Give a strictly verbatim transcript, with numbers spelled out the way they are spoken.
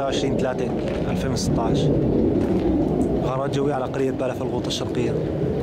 وعشرين ثلاثة ألفين وستة عشر. غارات جوية على قرية بلف الغوط الشرقية.